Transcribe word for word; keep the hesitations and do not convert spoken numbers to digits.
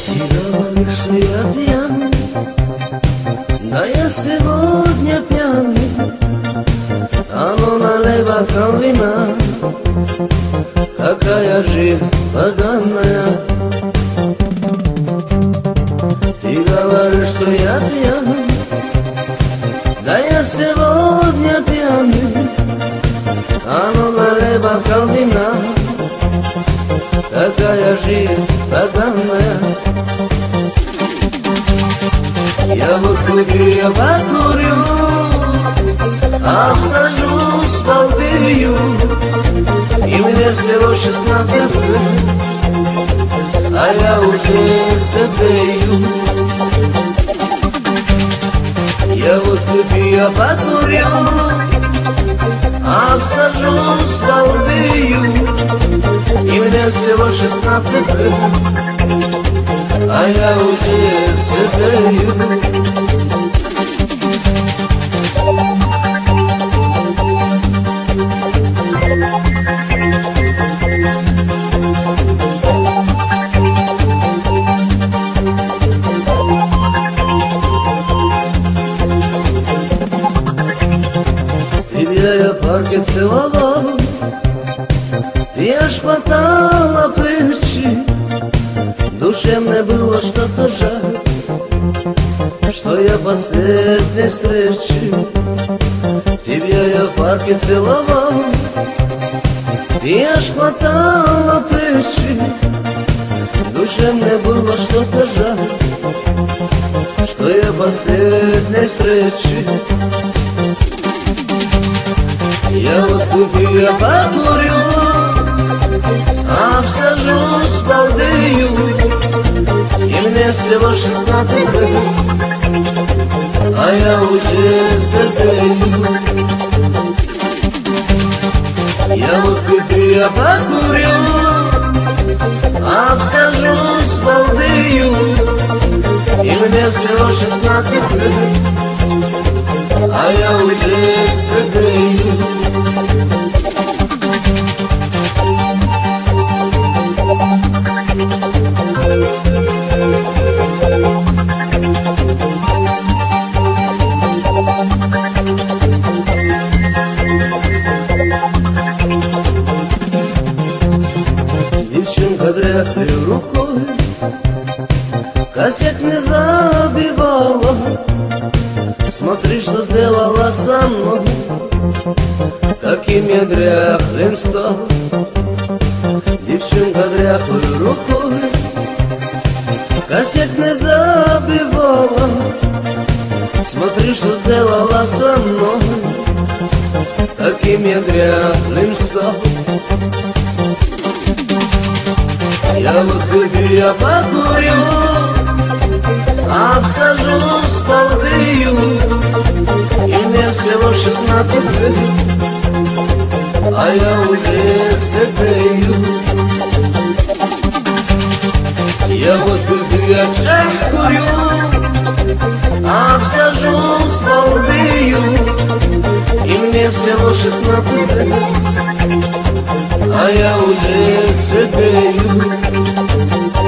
Ты говоришь, что я пьян, да я сегодня пьяный. А ну налей бокал вина, какая жизнь поганая. Ты говоришь, что я пьян, да я сегодня пьяный. А ну налей бокал вина, какая жизнь поганая. Я водку пью, покурю, обсажусь, балдею, и мне всего шестнадцать лет, а я уже сыдею. Я водку пью, покурю, обсажусь, балдею, и мне всего шестнадцать лет, а я уже сыдею. Тебя я в парке целовал, ты аж хватала плечи. Душе мне было что-то жаль, что я последней встречи. Тебя я в парке целовал, ты аж хватала плечи. Душе мне было что-то жаль, что я последней встречи. Я водку пью, я покурю, обсажусь, балдею, и мне всего шестнадцать лет, а я уже сыдею. Я водку пью, я покурю, обсажусь, балдею, и мне всего шестнадцать лет, а я уже сыдею. Девчонка дряхлой рукой косяк не забивала. Смотри, что сделала со мной, каким я дряхлым стал. Девчонка дряхлой рукой косяк не забивала. Смотри, что сделала со мной, каким я дряхлым стал. Я водку пью, я покурю, обсажусь, балдею, и мне всего шестнадцать лет, а я уже сыдею. Я водку пью, я чай курю, обсажусь, балдею, и мне всего шестнадцать лет, а я уже сыдею.